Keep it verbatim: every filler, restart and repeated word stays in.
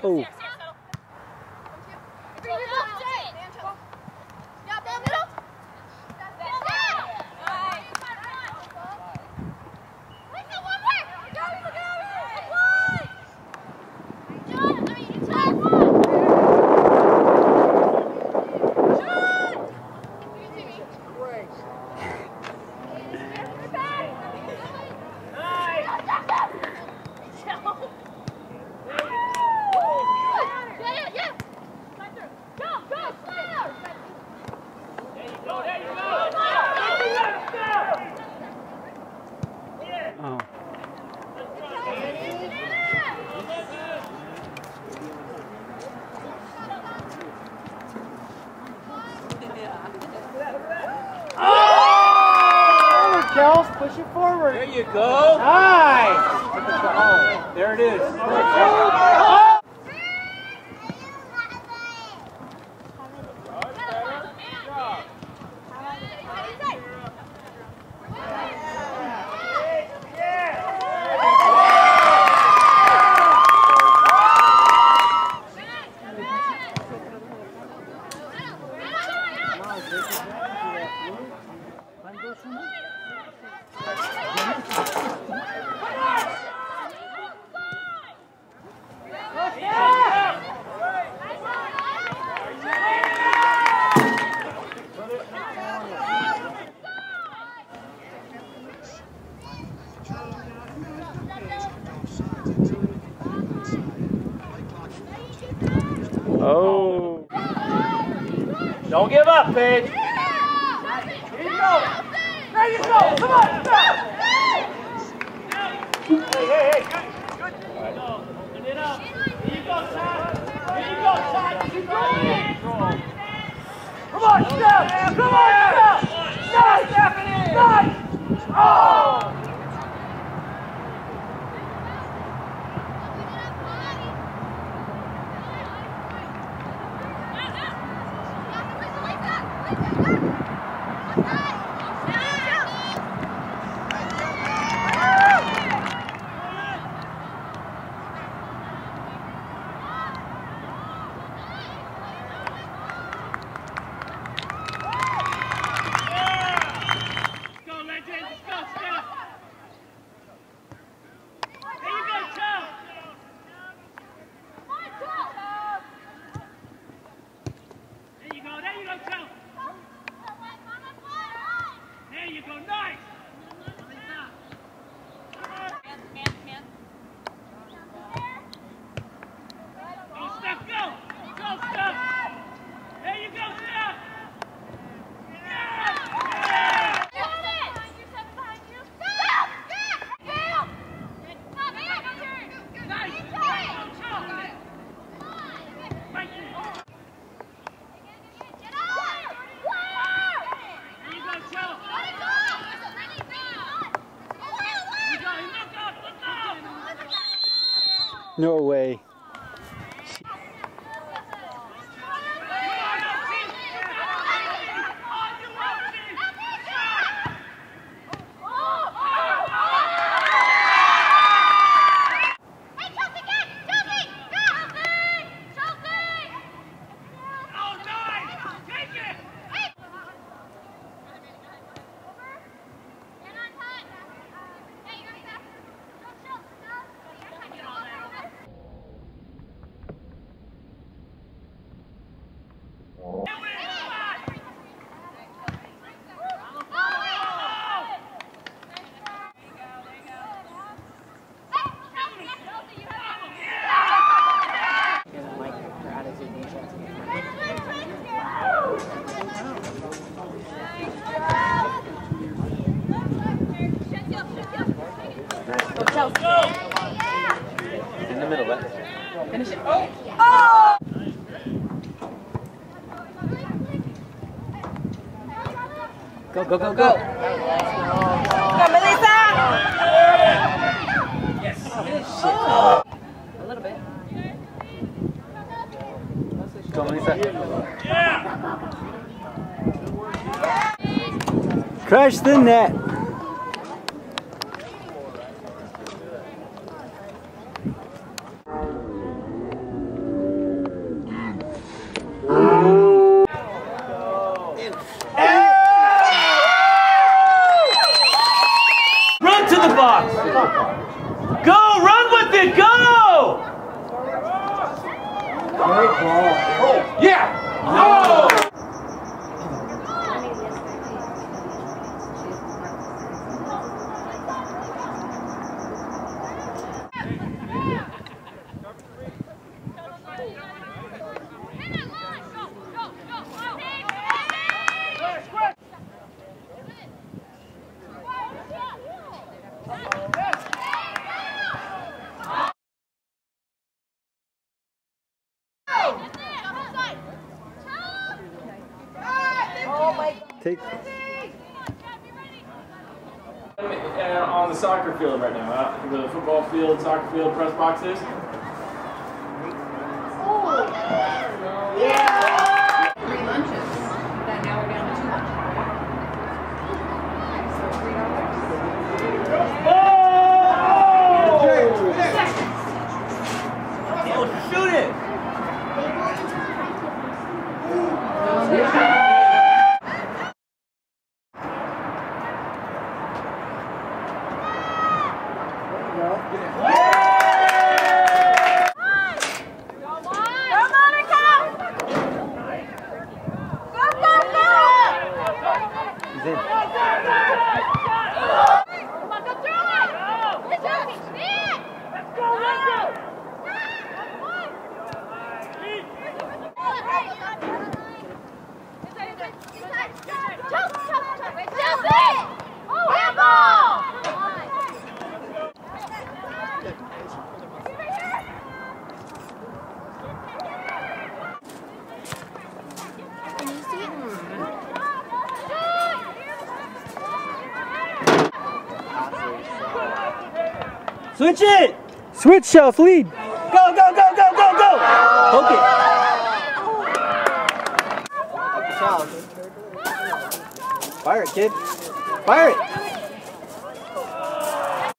Oh. Push it forward. There you go. Nice. Oh, there it is. Oh. Don't give up, Paige. Here you go. There you go. Come on. Hey, hey, hey. Good. Good. Open it up. Here you go, Todd. Here you go, Todd. Keep going. Come on, Steph. Come on, Steph. Nice, Stephanie. Nice. Oh. No way. In the middle, left. Finish it. Oh! Oh! Go, go, go, go. Go, Melissa! Yes. Oh. A little bit. Go, Melissa. Yeah. Crush the net. Go, run with it, go! Great ball. Yeah! Oh! Take. Uh, on the soccer field right now, uh, the football field, soccer field, press boxes. Three lunches. Then now we're down to two lunches. So three dollars. Oh! Shoot it! He's in. Switch it! Switch, Shelf, lead. Go, go, go, go, go, go! Poke it. Fire it, kid. Fire it.